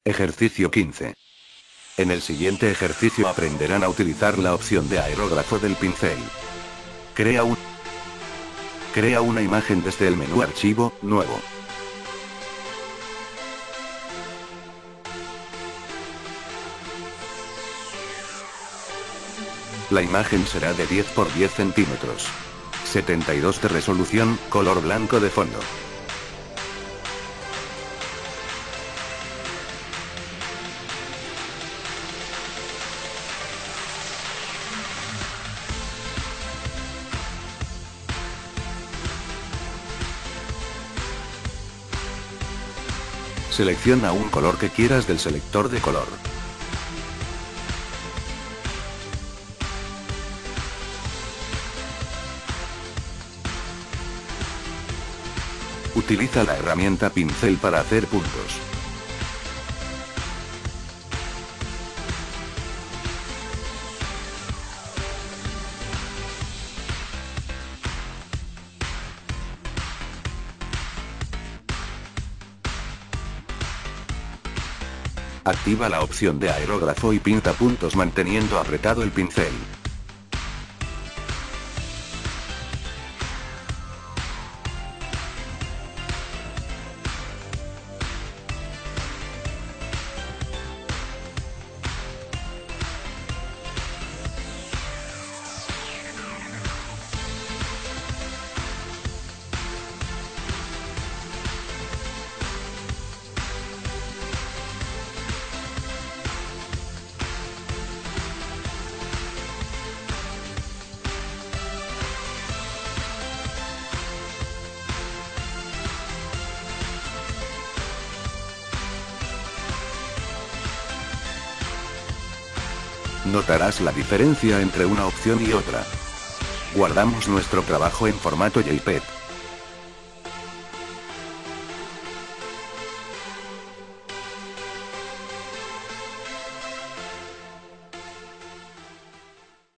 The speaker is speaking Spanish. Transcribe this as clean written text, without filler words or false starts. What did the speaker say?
Ejercicio 15. En el siguiente ejercicio aprenderán a utilizar la opción de aerógrafo del pincel. Crea una imagen desde el menú Archivo, Nuevo. La imagen será de 10 por 10 centímetros. 72 de resolución, color blanco de fondo. Selecciona un color que quieras del selector de color. Utiliza la herramienta pincel para hacer puntos. Activa la opción de aerógrafo y pinta puntos manteniendo apretado el pincel. Notarás la diferencia entre una opción y otra. Guardamos nuestro trabajo en formato JPEG.